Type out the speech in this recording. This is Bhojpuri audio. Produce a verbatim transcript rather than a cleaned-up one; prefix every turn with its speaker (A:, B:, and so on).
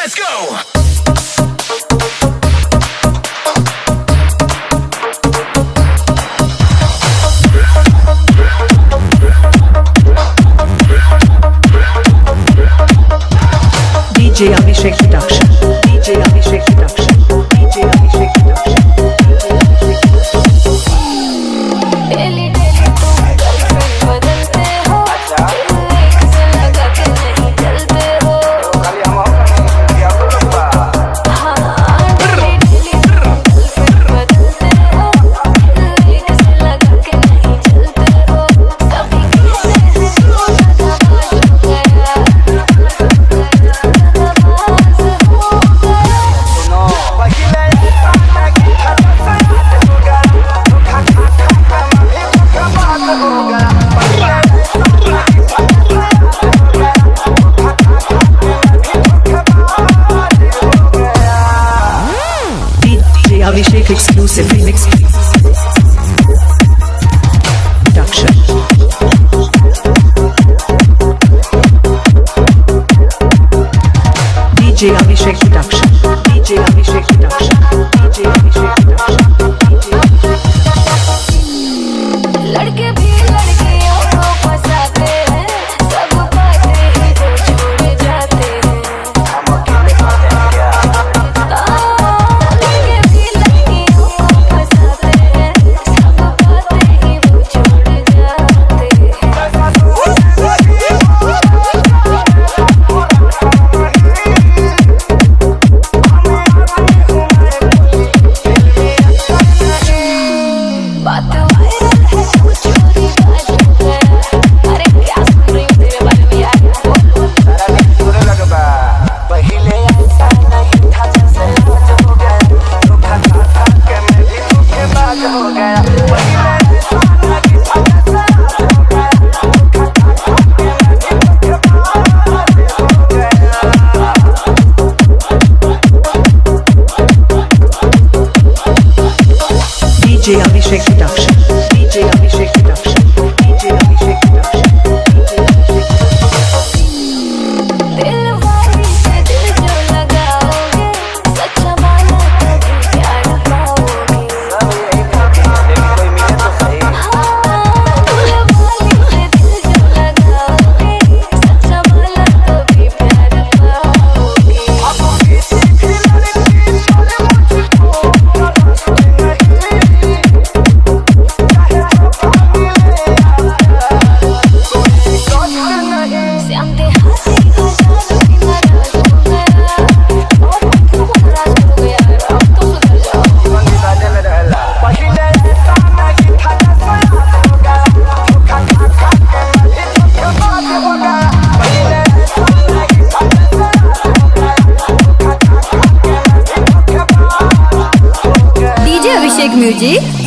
A: Let's go.
B: D J Abhishek Production. D J Abhishek Production. D J Abhishek Production.
C: Daily daily तुम गर्लफ्रेंड बदलते हो, एक से लगा के नहीं चलते हो। हाँ डेली डेली तुम गर्लफ्रेंड बदलते हो, एक से लगा के नहीं चलते हो। सभी कहते हैं धमाल हो गया,
B: Abhishek exclusive remix production. D J Abhishek Production. D J Abhishek Production. D J Abhishek Production.
C: लड़के भी लड़कियों को फंसाते हैं, सब बातें ही तो छोड़ जाते हैं। लड़के भी लड़कियों को फंसाते हैं, सब बातें ही वो छोड़ जाते हैं। बात वायरल है, वो चोरी बाज हो गया। अरे क्या सुन रही हूँ तेरे बारे में यार, बोल बोल।
D: पहले ऐसा नहीं था, जैसे आज हो गया। धोखा खा खा के मैं भी धोखेबाज हो गया। पहले ऐसा नहीं था, जैसे आज हो गया। धोखा खा खा के मैं भी धोखेबाज हो गया।
B: D J Abhishek Production. D J Abhishek Production. D J Abhishek Production.
C: दिल वाली से दिल जो लगाओगे, सच्चा मानो तभी प्यार पाओगे।
D: सब यही कहते हैं, लेकिन कोई मिले तो सही।
C: हाँ दिल वाली से दिल जो लगाओगे, सच्चा मानो तभी प्यार पाओगे।
D: अब किसी भी लड़की छोड़े मुझको नहीं। चाहे धोखा मिले कोई कष्ट नहीं।
C: श्याम देहाती का जादू भी नाराज हो गया, और मैं क्यों नाराज हो गया, अब तो सुधर जाओ।
D: जीवन की बातें में रहला। पहले ऐसा नहीं था, जैसे आज हो गया। धोखा खा खा के मैं भी धोखेबाज हो गया। पहले ऐसा नहीं था, जैसे आज हो गया। धोखा खा खा के मैं भी धोखेबाज हो गया।
E: D J Abhishek Music